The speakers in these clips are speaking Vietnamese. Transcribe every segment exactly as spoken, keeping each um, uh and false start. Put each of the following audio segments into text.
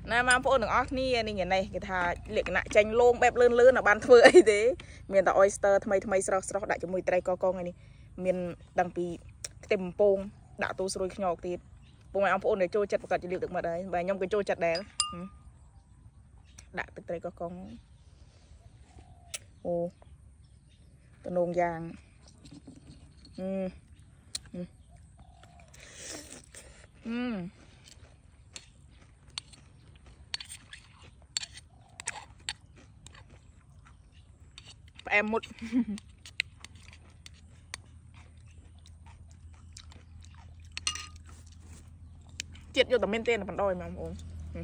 nè mà phụ đừng ót ni này này cái thà liệt nại tranh lông bẹp lươn lươn ở ban thưa ấy thế miền tàu oyster thay thay sau sau đại cho mùi trai co con này đi miền đằng pì tìm pông đã tu rồi nhọc thì bông mày ông phụ này trôi chặt một cái liệt được mà đấy và nhom cái trôi chặt đẻ đã từ trai co con ô tao nôn vàng ừ ừ ừ em một chết vô tầm bên tên là phần đôi mà ông uống ừ.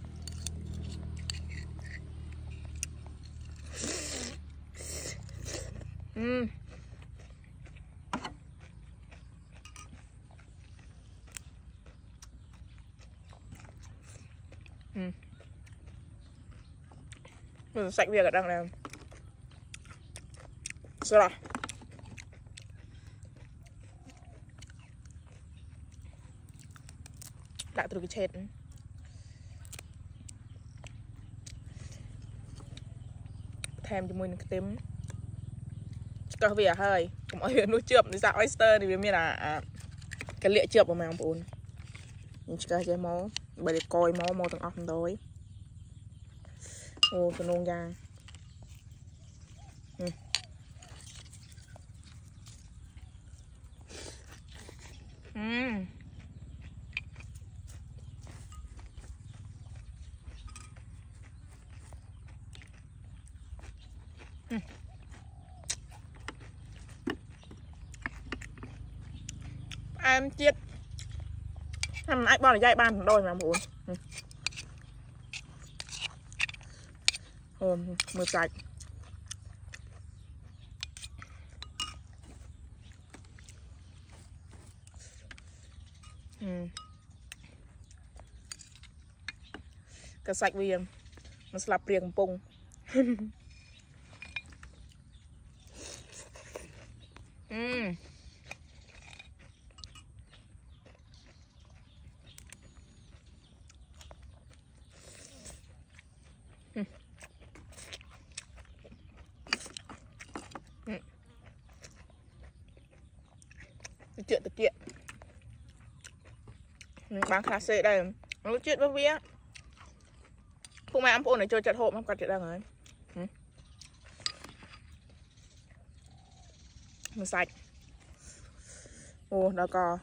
Ừ. Ừ. Mình sạch việc ở đằng này sao rồi đã từ cái chết thêm cho mình cái tím có vẻ hơi cũng ở huyện nuôi chượp thì sao oyster thì biết là à, cái lịa chượp của mày không buồn nhưng chỉ cái máu bởi để coi máu máu tầng óc tối ô tôi nôn ra ừ. Ừ. Ừ. Em chết thằng ai bỏ lại dây bàn đôi mà muốn ừ. Ừ, mưa sạch ừ. Cái sạch vì nó sạp riêng pung ừ. Ừ. Ừ. Chuyện thực chuyện bán khá xệ đây nó chuyện với vía phụ mẹ ăn phụ này chơi chặt hộ mà cả chuyện đang rồi ừ. Mình sạch ô đó cò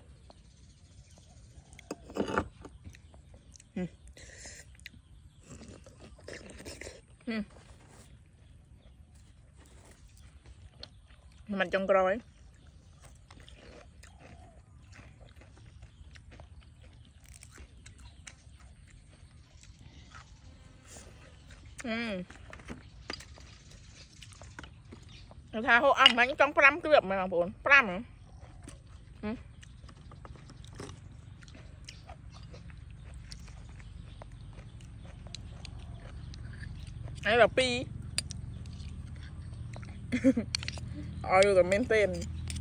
ừ. Ừ. Mình trong rồi ừ. Tha hộ ăn bánh trong pram cái việc mà làm buồn pram hả ừ. Đây là pi ôi rồi men tên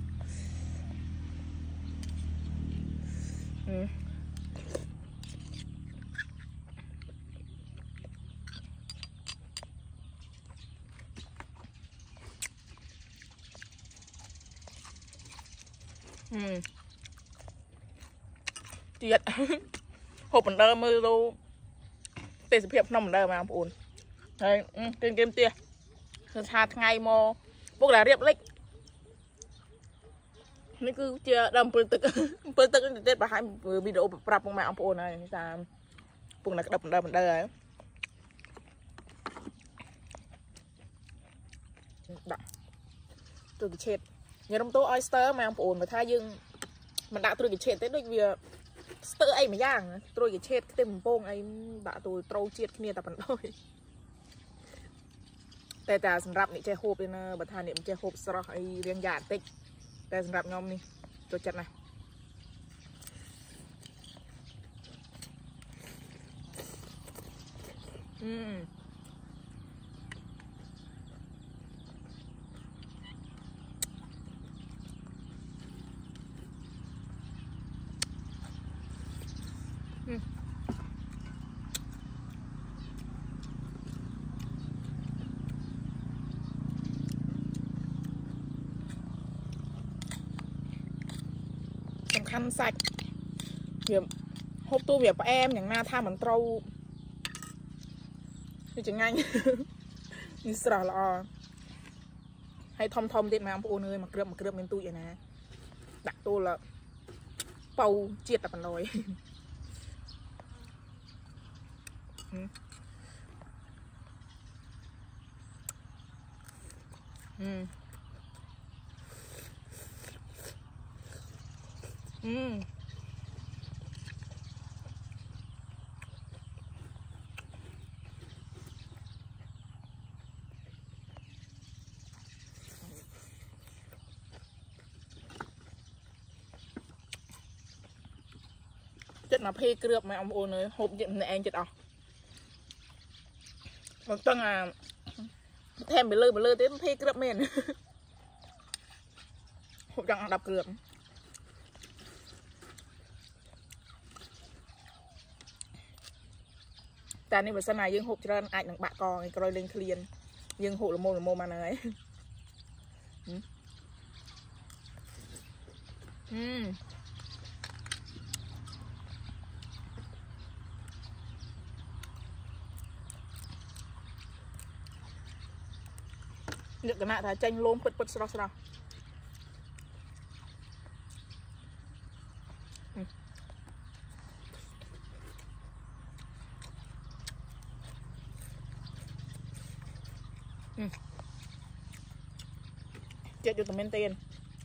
ừ. Ừ. Tiệt hộp mình đơ mưa đâu tê sự hiệp nông mình đơ mà buồn đây ừ. Trên game tia tha ngày mò bốc là riệp lích nó cứ chưa đâm bơi tức bơi tức thì tết bà hai video bạp của mẹ ông phụ này ta cùng là cái đập đâm đây ấy tôi bị chết nhờ đông tố oyster mà ông phụ mà thay dương mình đã tôi bị chết tới đôi vì stir ấy mà giang tôi bị chết cái tên bông ấy đã tôi trâu chết kia tập bản đôiแต่แต่สำหรับนี่เจ้าโฮปเลยนะบัตรทานเนี่ยมันเจ้าโฮปสระไอเรียงหยาดติ๊กแต่สำหรับงอมนี่ตัวจัดนะอืมอืม khăn sạch việc hộp tu việc emอย่างna tha mình trâu như chừng anh như sợ là hay thom thom đến mà ông phụ ơi mà cướp mà cướp bên tôi vậy nè đặt tôi là bầu chia tập bằng rồi ừ. Ừ. Ừ. Chất mà phê cướp mà ông ôn ơi hộp diện này anh chết à một tuần à thêm bị lơ bị lơ tới phê cướp men hộp chẳng đập cướp ta nên bữa sau này dương hộp cho anh đừng bạ cò coi lên clean dương hộp là mô là mô mà này ừ. Ừ. Được cái nạ thà chanh lôm bật bật sao sao ừ. Ừ. Chết cho tụi mình tiền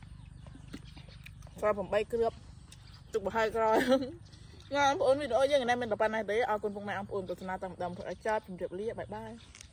rồiผมbay cướp chụp một hai rồi nha ông ôn video như ngày nay mình tập này đấy à con phong này ông ôn tụi nó tầm tầm phải chát chụp lia bye bye